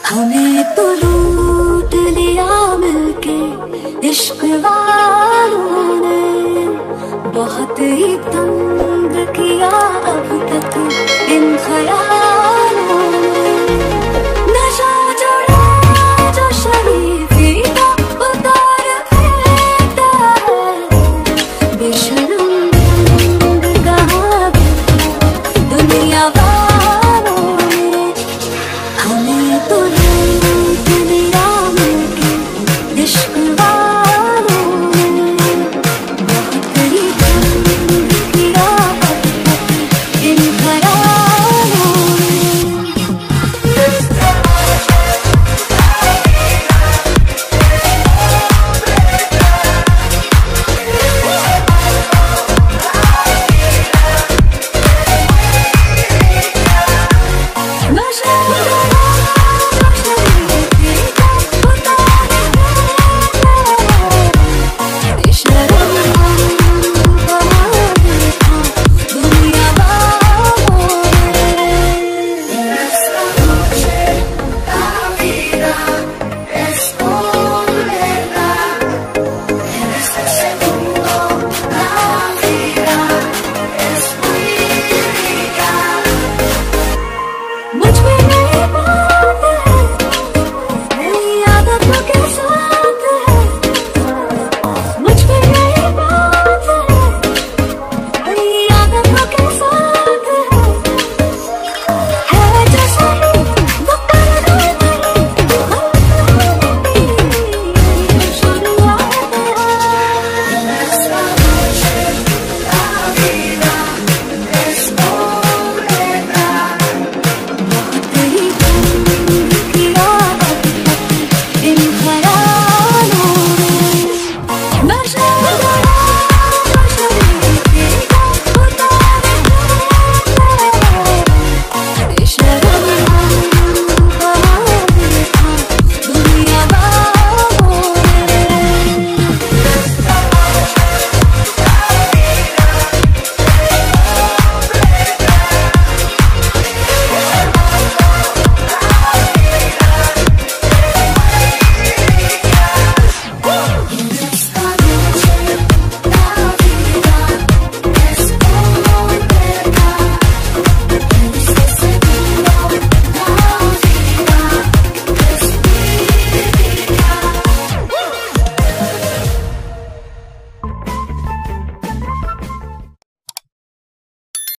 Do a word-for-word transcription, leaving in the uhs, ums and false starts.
हमें तो लूट लिया मिलके इश्क वालों ने, बहुत ही तंग किया अब तक इन ख्यालों ने। नशा चढ़ा जो शरीफी का उतार फेंकता है, बेशर्म कहाँ दुनिया वालों ने। हमें तो